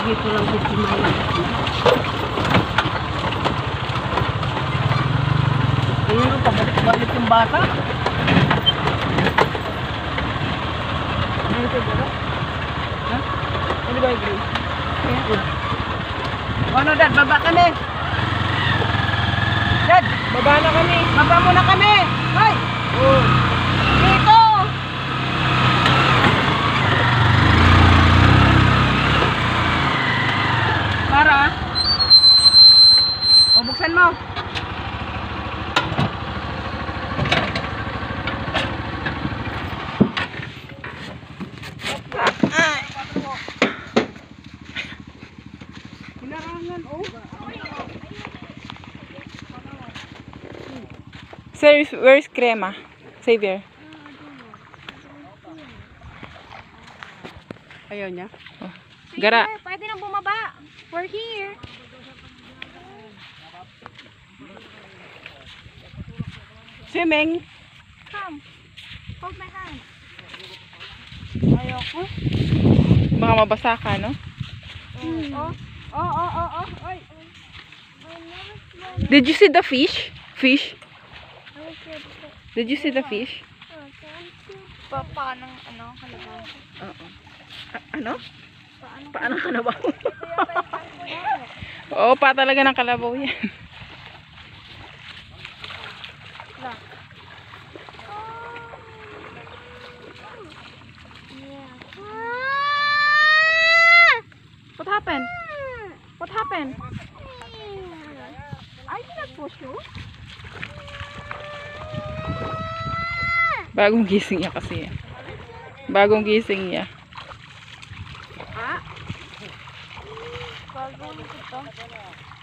dito lang sa Simayan. Ayun o, pabalik-balik yung bata. Ano ito, bro? Ha? Ano ba yung Grace? Ayan. Ano, Dad? Baba kami! Dad! Baba na kami! Baba muna kami! Hoy! Oh. Dito! Para? O, buksan mo! Sir, where's Crema? Xavier. Ayaw niya? Oh. Gara. Sige, pwede nang bumaba. We're here. Swimming! Come. Hold my hand. Ayoko. Baka mabasa ka, no? Oh. Oy. Did you see the fish? Fish? Did you see the fish? Papa ng ano, kalabaw. Oo. Ano? Paano kalabaw? Oo, pa talaga ng kalabaw yan. What happened? What happened? I did not push you. Bagong gising niya kasi. Bagong gising niya. Bago nito.